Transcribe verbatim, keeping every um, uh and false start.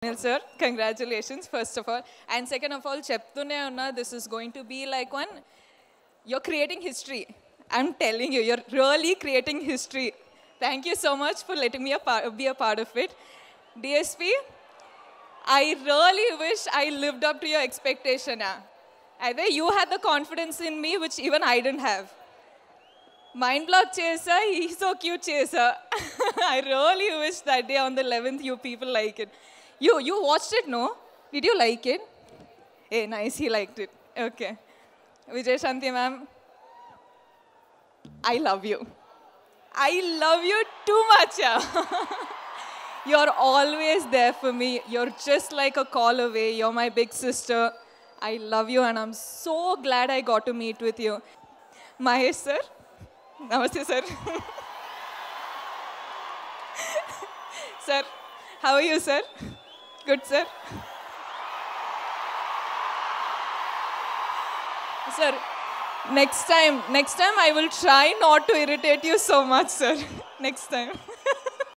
Well, sir, congratulations, first of all. And second of all, cheptune unna, this is going to be like one, you're creating history. I'm telling you, you're really creating history. Thank you so much for letting me a part, be a part of it. D S P, I really wish I lived up to your expectation. Ah. I think you had the confidence in me, which even I didn't have. Mind block chesa, he's so cute chesa. I really wish that day on the eleventh you people like it. You, you watched it, no? Did you like it? Hey, nice, he liked it. Okay. Vijay Shanti ma'am, I love you. I love you too much. Yeah. You're always there for me. You're just like a call away. You're my big sister. I love you and I'm so glad I got to meet with you. Mahesh sir. Namaste sir. Sir, how are you sir? Good sir. Sir, next time, next time I will try not to irritate you so much sir. Next time.